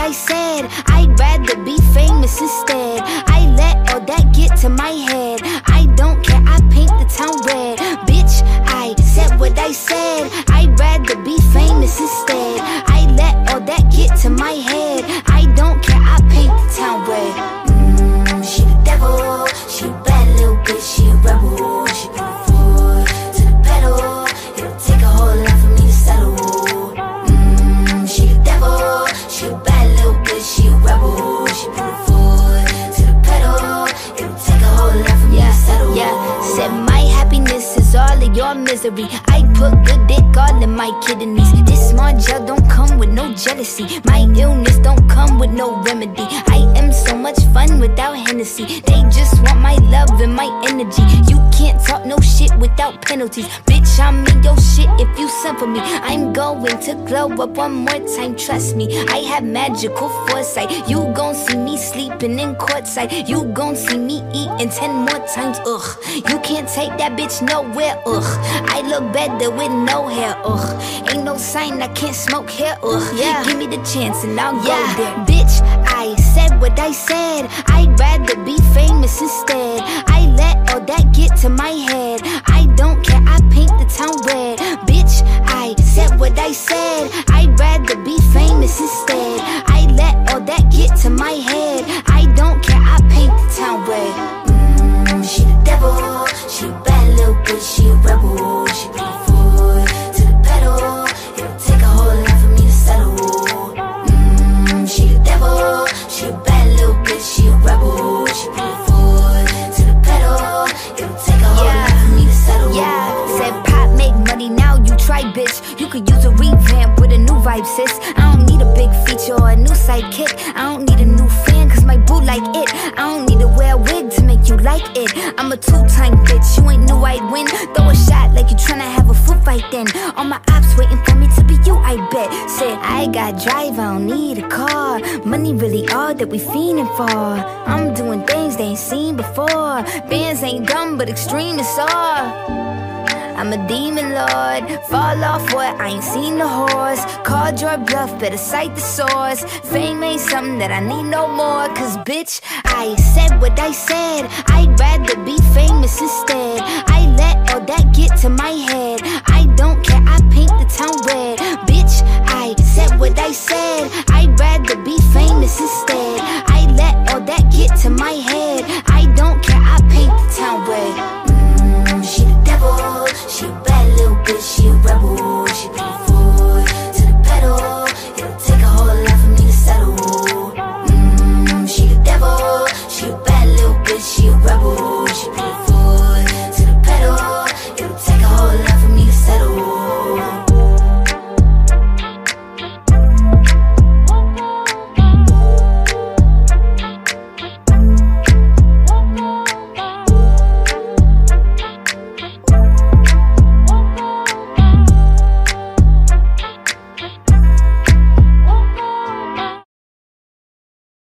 I said. I'd rather be famous instead. I let all that get to my head. I don't care, I paint the town red. Bitch, I said what I said. I'd rather be famous instead. I let all that get to my head. I don't care, I paint the town red. She the devil, she a bad little bitch, she a rebel. She put her foot to the pedal. It'll take a whole lot for me to settle. She the devil, she a bad little bitch, she a rebel. She put her foot to the pedal. It'll take a whole lot for me to settle. Yeah, said my happiness is all of your misery. I put good dick all in my kidneys. This Margiel don't come with no jealousy. My illness don't come with no remedy. I am so much fun without Hennessy. They just want my love and my energy. You can't talk no shit without penalties. Bitch, I'm in your shit if you send for me. I'm going to glow up one more time, trust me. I have magical foresight. You gon' see me sleeping in courtside. You gon' see me eating 10 more times, ugh. You can't take that bitch nowhere, ugh. I look better with no hair, ugh. Ain't no sign I can't smoke here, ugh. Yeah. Give me the chance and I'll go there. Bitch, I said what I said. I'd rather be famous instead. I let all that get to my head. I don't care, I paint the town red. Bitch, I said what I said. I'd rather be famous instead. I let all that get to my head. I don't care, I paint the town red. She the devil, she a bad little bitch, she a rebel. She put her foot to the pedal. It'll take a whole lot for me to settle. She the devil, she a bad little bitch, she a rebel. She put her foot to the pedal. It'll take a whole lot for me to settle. Yeah, said pop make money, now you try, bitch. You could use a revamp with a new vibe, sis. I don't need a big feature or a new sidekick. I don't need a new fan, cause my boo like it. I don't need to wear a wig to make you like it. I'm a two-time bitch, you ain't knew I'd win. Throw a shot like you tryna have a foot fight then. All my ops waiting for me to be you, I bet. Said I got drive, I don't need a car. Money really all that we fiending for. I'm doing things they ain't seen before. Bands ain't dumb but extreme is all. I'm a demon lord, fall off what, I ain't seen the horse. Called your bluff, better cite the source. Fame ain't something that I need no more. Cause bitch, I said what I said. I'd rather be famous instead. I let all that get to my head.